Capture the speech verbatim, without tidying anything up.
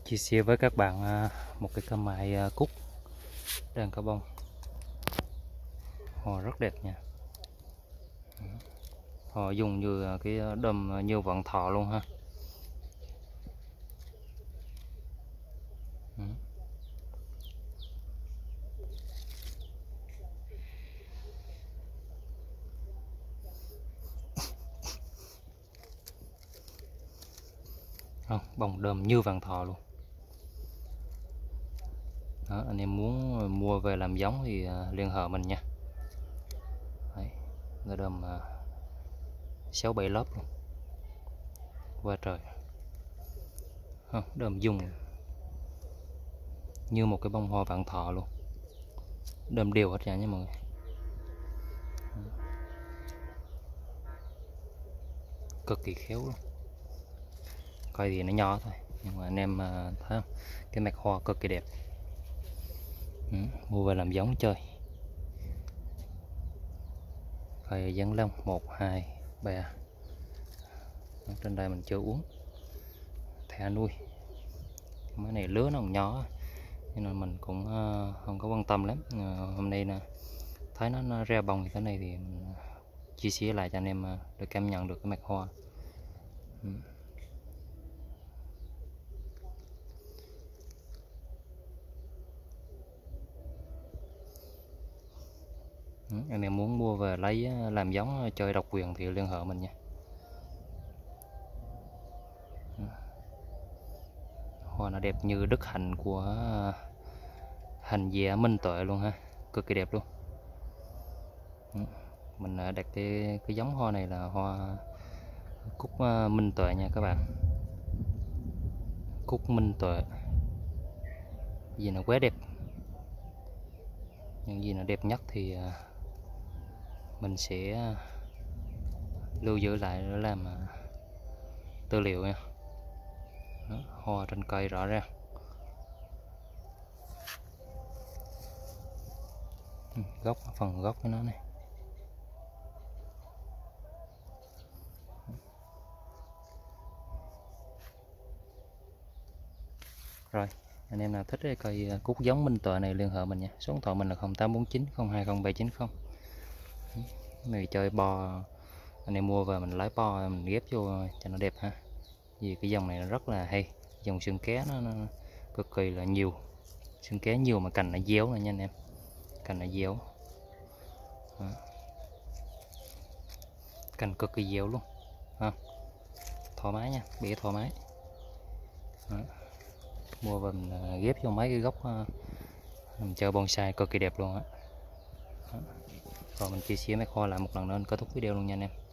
Chia sẻ với các bạn à, một cái cây mai à, cúc đang có bông, hoa rất đẹp nha. Họ dùng như cái đầm như vạn thọ luôn ha. Không, bông đầm như vạn thọ luôn. Đó, anh em muốn mua về làm giống thì liên hệ mình nha. Đấy, nó đầm sáu bảy lớp luôn, qua trời. Không, đầm dùng như một cái bông hoa vạn thọ luôn, đầm đều hết nha nha mọi người. Cực kỳ khéo luôn, coi thì nó nhỏ thôi nhưng mà anh em thấy không, cái mặt hoa cực kỳ đẹp. Ừ, mua về làm giống chơi. Cây dán lông một hai ba, trên đây mình chưa uống thả nuôi, mấy này lứa nó còn nhỏ nên là mình cũng không có quan tâm lắm. Hôm nay nè thấy nó, nó ra bông như thế này thì mình chia sẻ lại cho anh em để cảm nhận được cái mặt hoa. Ừ. Ừ, anh em muốn mua về lấy làm giống chơi độc quyền thì liên hệ mình nha. Ừ. Hoa nó đẹp như đức hạnh của hành giả Minh Tuệ luôn ha, cực kỳ đẹp luôn. Ừ. Mình đặt cái, cái giống hoa này là hoa cúc Minh Tuệ nha các bạn. Cúc Minh Tuệ gì nó quá đẹp, những gì nó đẹp nhất thì mình sẽ lưu giữ lại để làm tư liệu nha. Đó, hoa trên cây rõ ràng. Gốc, phần gốc của nó này. Rồi, anh em nào thích cái cây cúc giống Minh Tuệ này liên hệ mình nha. Số điện thoại mình là không tám bốn chín không hai không bảy chín không. Này chơi bo, anh em mua về mình lấy bo mình ghép vô cho nó đẹp ha. Vì cái dòng này nó rất là hay, dòng sừng ké nó, nó cực kỳ là nhiều, sừng ké nhiều mà cành nó déo này nha anh em, cành nó déo. Đó. Cành cực kỳ déo luôn ha, thoải mái nha, bẻ thoải mái. Đó. Mua về mình ghép vô mấy cái gốc mình chơi bonsai cực kỳ đẹp luôn á. Rồi mình chia sẻ mấy kho lại một lần nữa kết thúc video luôn nha anh em.